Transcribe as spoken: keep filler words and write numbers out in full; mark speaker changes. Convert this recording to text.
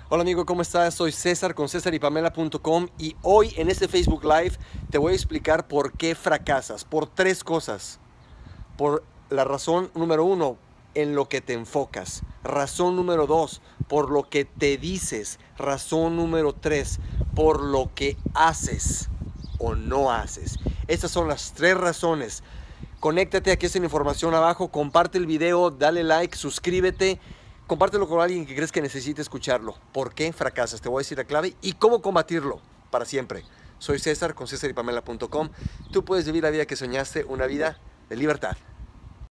Speaker 1: Hola amigo, ¿cómo estás? Soy César con César y Pamela punto com y hoy en este Facebook Live te voy a explicar por qué fracasas, por tres cosas. Por la razón número uno, en lo que te enfocas. Razón número dos, por lo que te dices. Razón número tres, por lo que haces o no haces. Estas son las tres razones. Conéctate, aquí está la información abajo, comparte el video, dale like, suscríbete, compártelo con alguien que crees que necesite escucharlo. ¿Por qué fracasas? Te voy a decir la clave y cómo combatirlo para siempre. Soy César con César y Pamela punto com. Tú puedes vivir la vida que soñaste, una vida de libertad.